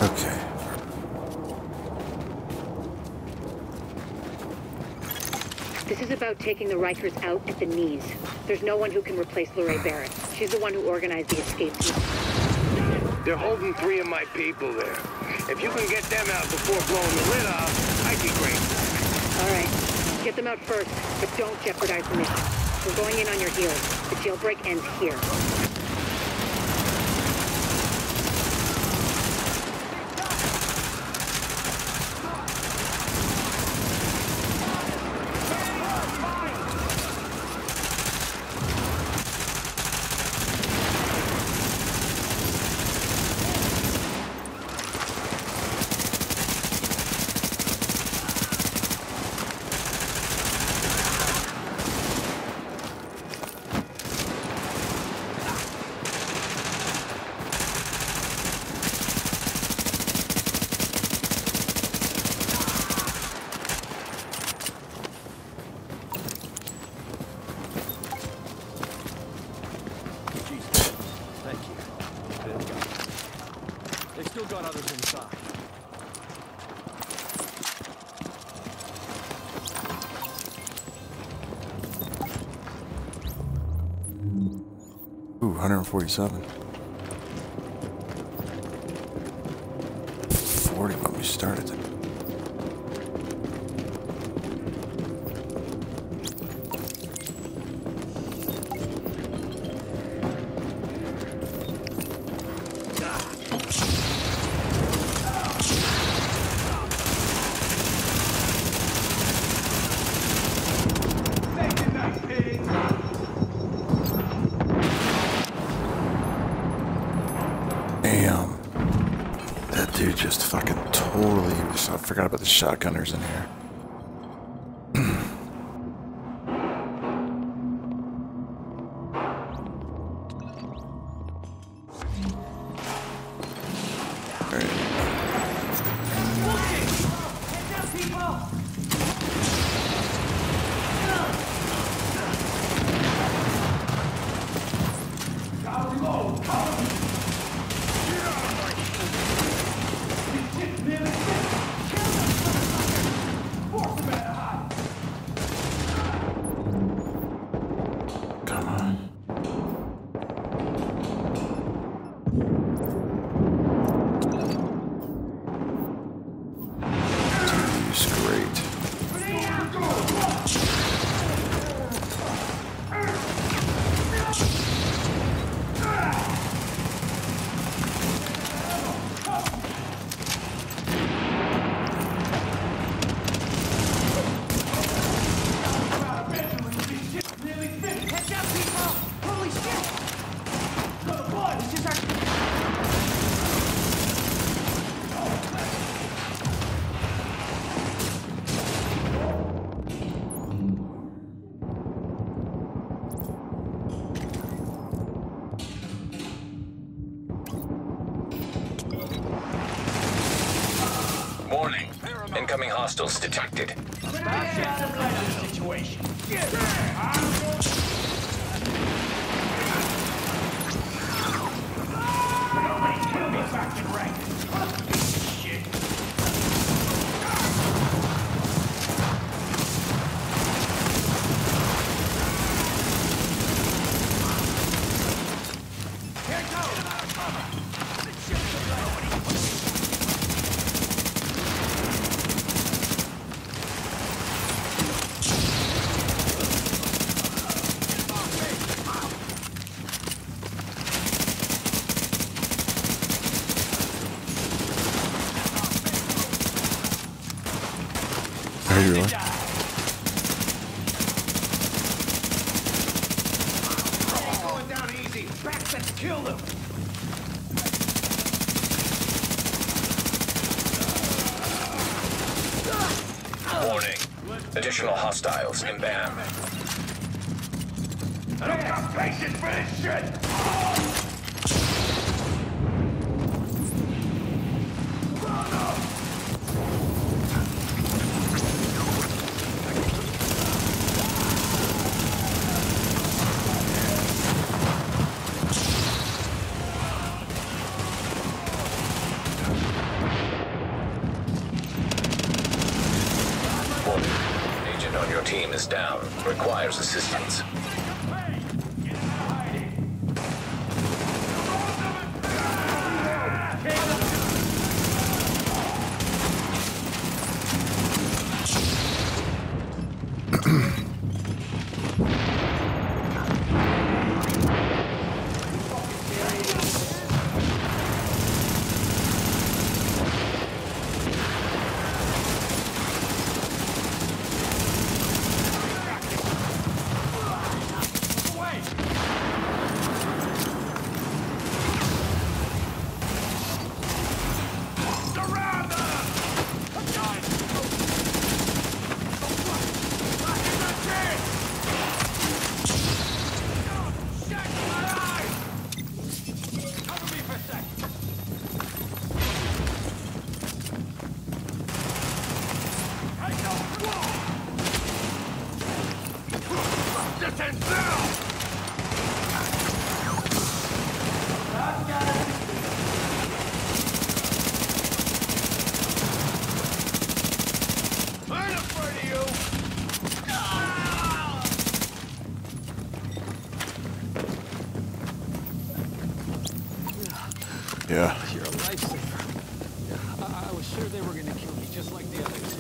Okay. This is about taking the Rikers out at the knees. There's no one who can replace Lorraine Barrett. She's the one who organized the escape team. They're holding 3 of my people there. If you can get them out before blowing the lid off, I'd be grateful. All right. Get them out first, but don't jeopardize the mission. We're going in on your heels. The jailbreak ends here. Ooh, 147. 40 when we started it. Damn. That dude just fucking totally... I forgot about the shotgunners in here. Warning. Incoming hostiles detected. Situation. There you are. Going down easy. Back, let's kill them. Warning. Additional hostiles inbound. I don't got patience for this shit. is down. Requires assistance. Yeah. You're a lifesaver. I was sure they were gonna kill me just like the others.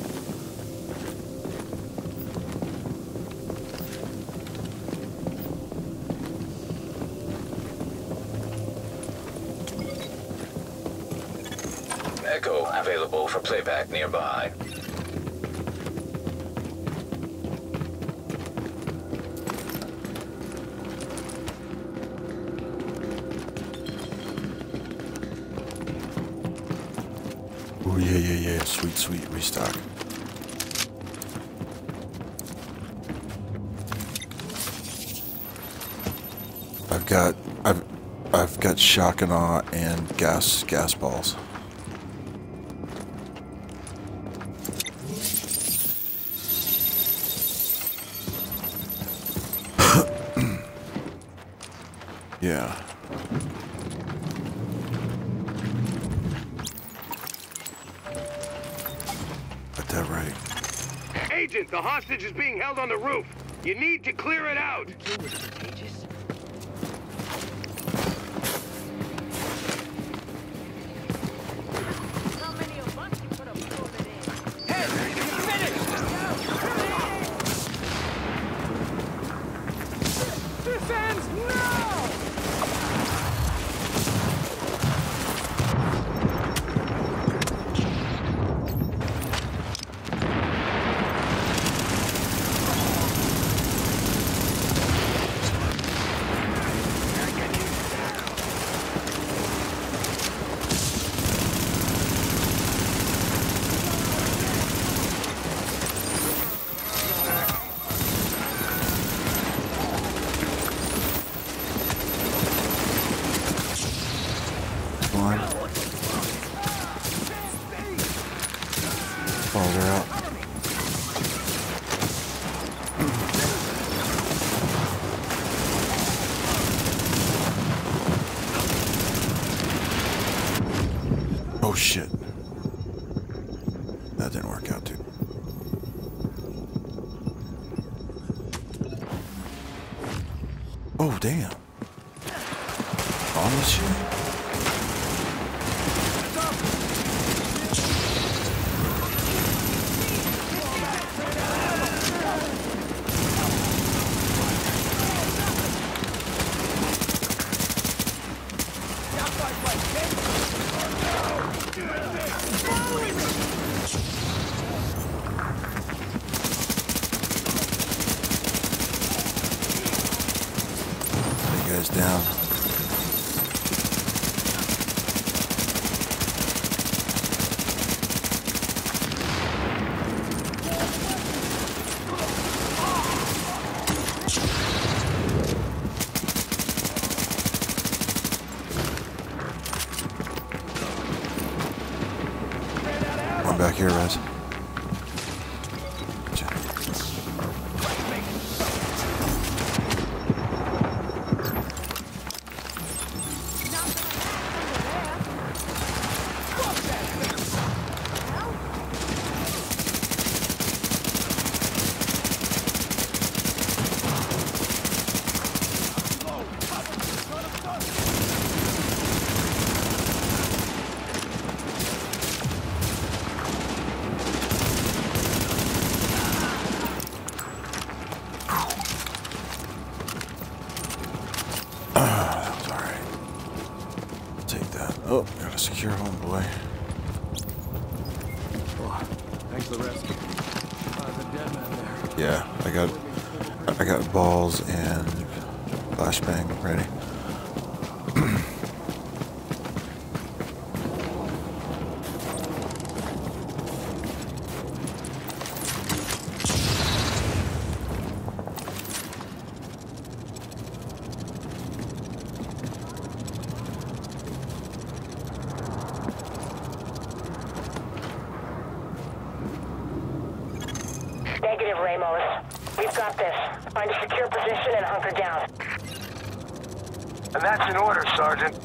Echo available for playback nearby. Oh yeah. Sweet restock. I've got shock and awe and gas balls. Yeah. Got that right. Agent, the hostage is being held on the roof. You need to clear it out. Oh, they're out. Oh shit. That didn't work out too. Oh damn. On this shit. Down. One back here, Rez. Oh, gotta secure homeboy. Oh, thanks for the rescue. There's a dead man there. Yeah, I got balls and flashbang ready. Negative, Ramos. We've got this. Find a secure position and hunker down. And that's in order, Sergeant.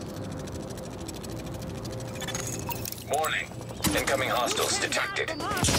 Warning. Incoming hostiles detected.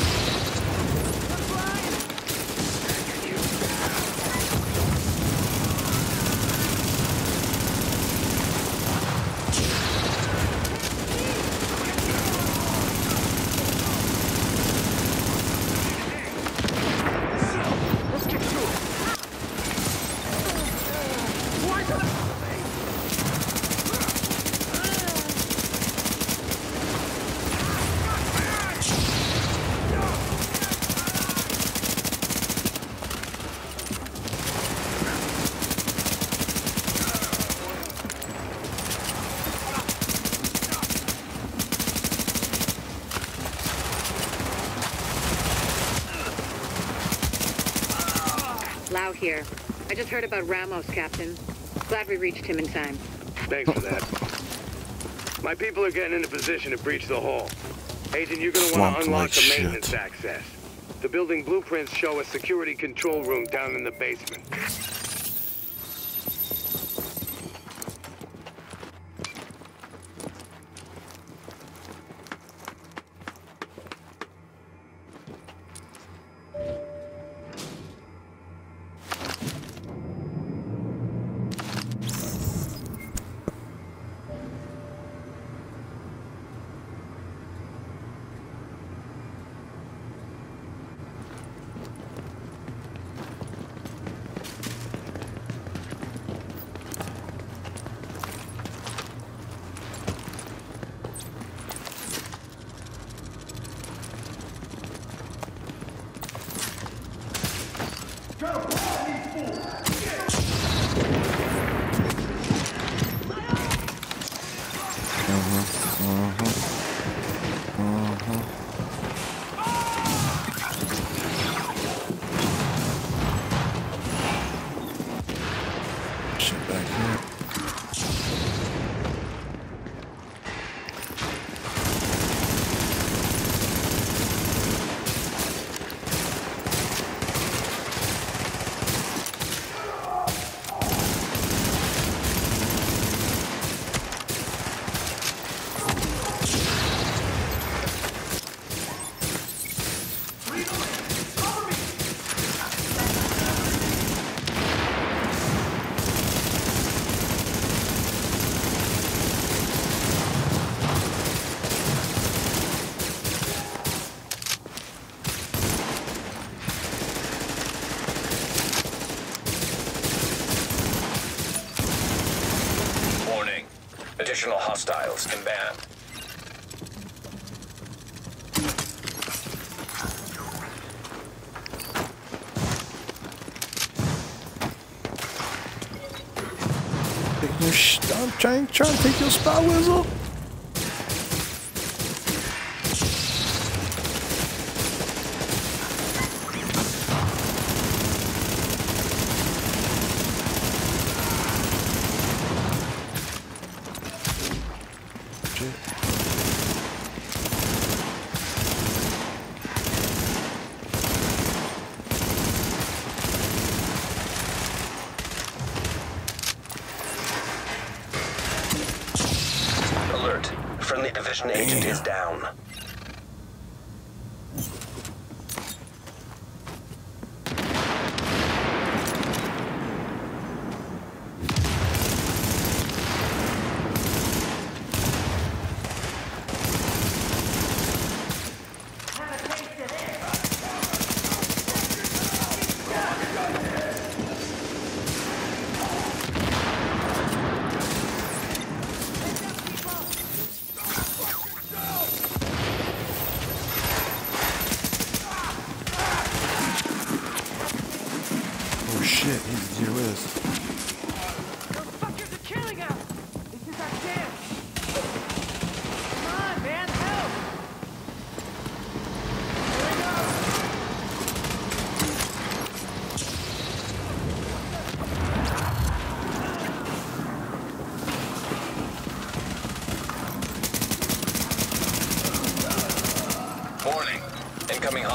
Lau here. I just heard about Ramos, Captain. Glad we reached him in time. Thanks for that. My people are getting into position to breach the hall. Agent, you're gonna want to Slumped unlock like the maintenance shit. access. The building blueprints show a security control room down in the basement. Shit back here. Warning. Additional hostiles inbound. Take your I'm trying to take your spy whistle. Alert. Friendly division agent is down.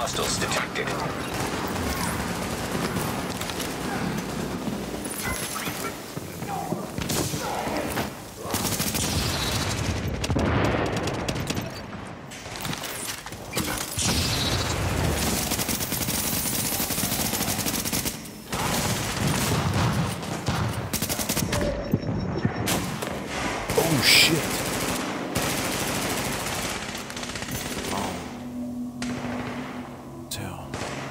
hostiles detected. Oh shit. Tell.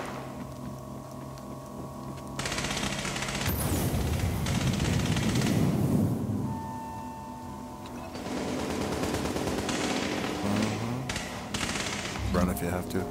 Run if you have to.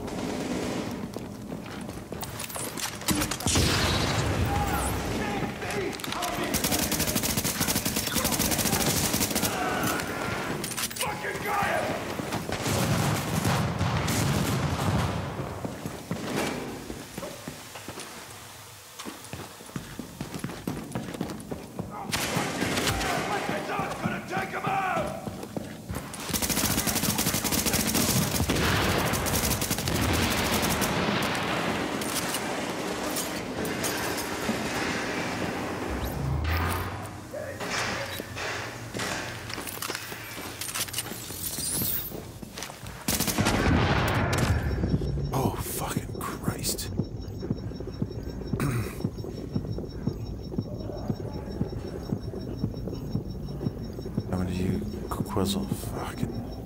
Oh, fucking Christ. How many do you quizzle? Fucking.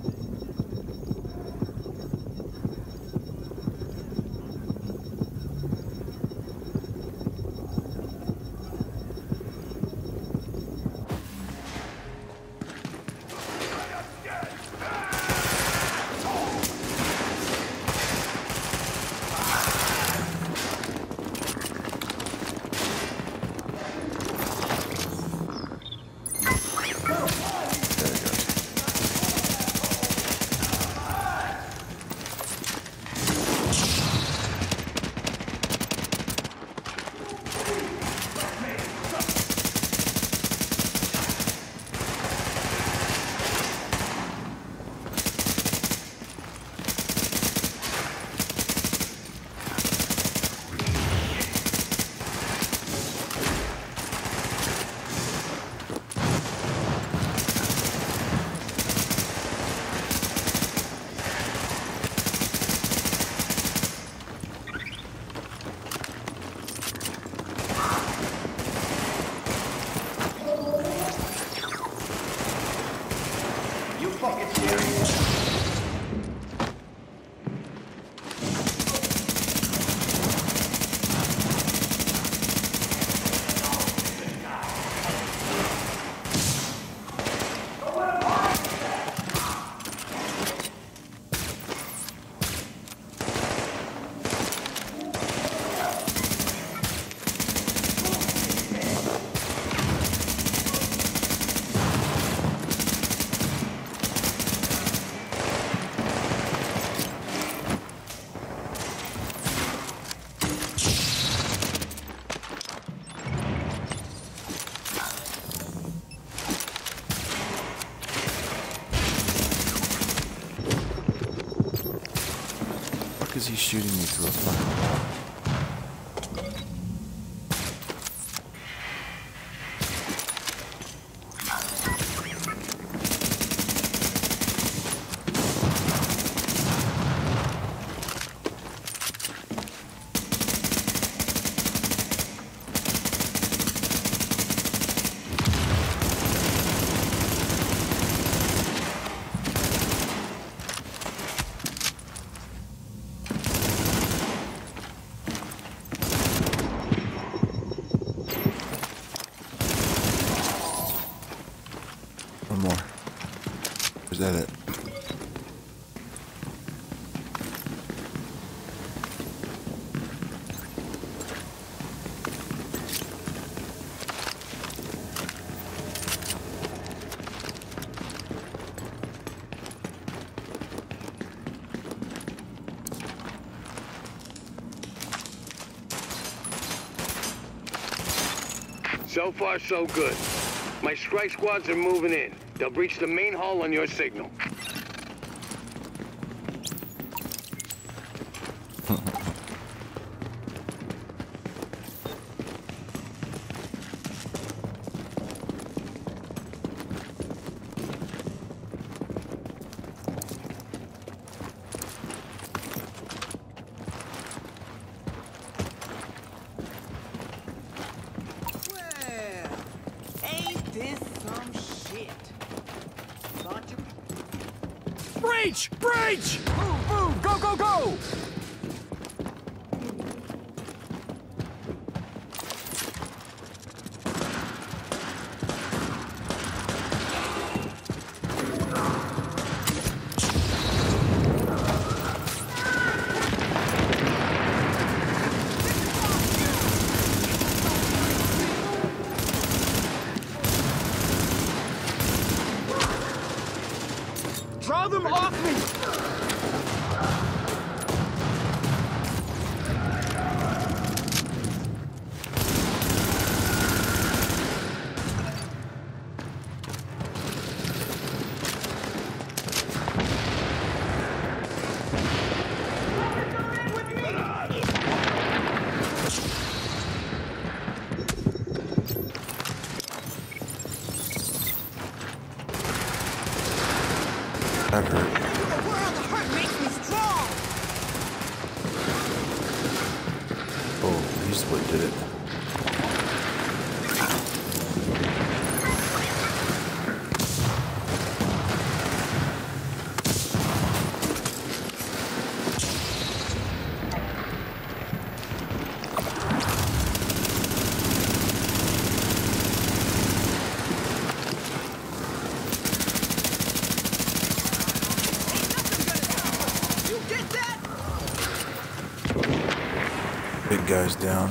Is he shooting me through a fucking wall? One more. Is that it? So far, so good. My strike squads are moving in. They'll breach the main hull on your signal. Breach! Breach! Move, move! Go, go, go! Draw them off me! That hurt. Oh, he's the one who did it. Big guy's down.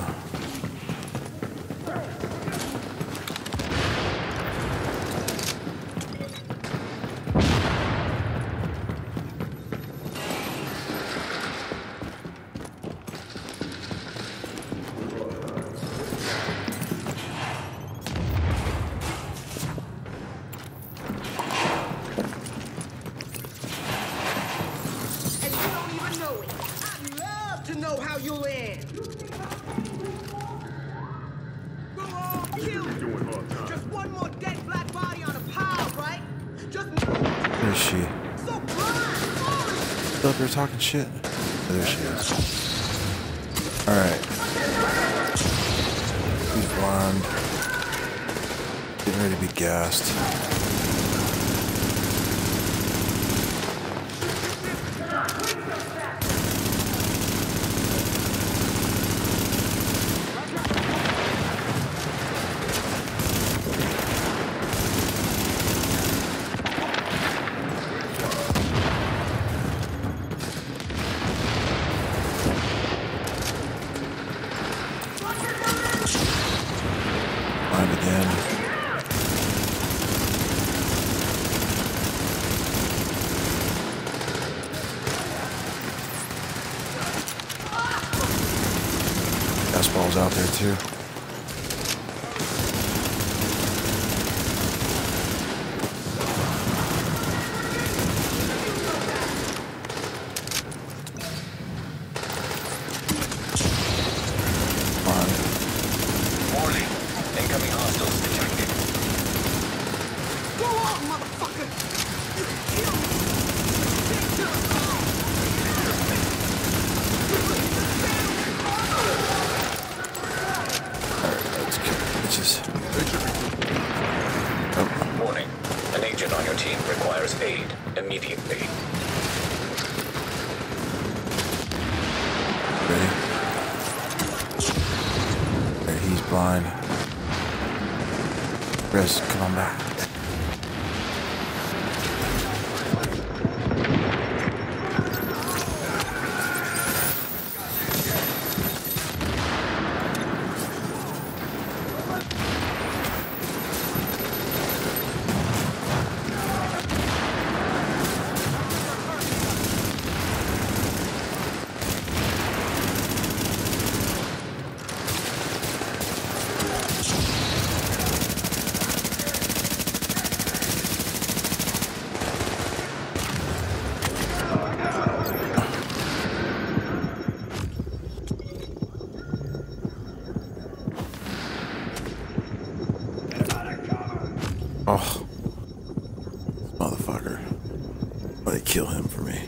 And you don't even know it. I'd love to know how you'll end. Go on, kill me. Just one more dead black body on a pile, right? Just Where is she? so blind. Still up here talking shit. Oh, there she is. Alright. He's blind. Getting ready to be gassed. Blind again. Fastball's out there too. Warning. Incoming hostiles detected. Go on, motherfucker. You kill me. Stick to the call. Let's kill the bitches. Warning. An agent on your team requires aid immediately. Ready? There, he's blind. Chris, come on back. Oh, motherfucker. Why they kill him for me?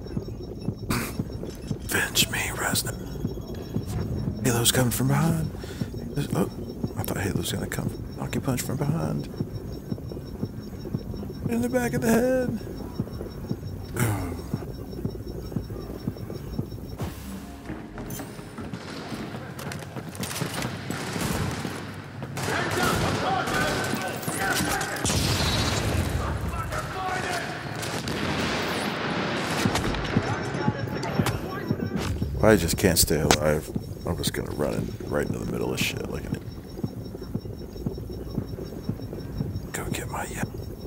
Avenge me, Resnick. Halo's coming from behind. Oh, I thought Halo's gonna come. Knock you punch from behind. In the back of the head. I just can't stay alive. I'm just gonna run right into the middle of shit like an. Go get my yeah.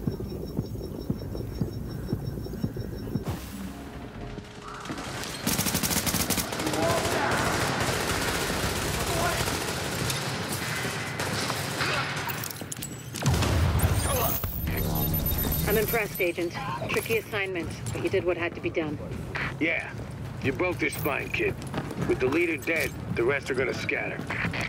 I'm impressed, Agent. Tricky assignment, but you did what had to be done. Yeah, you broke their spine, kid. With the leader dead, the rest are gonna scatter.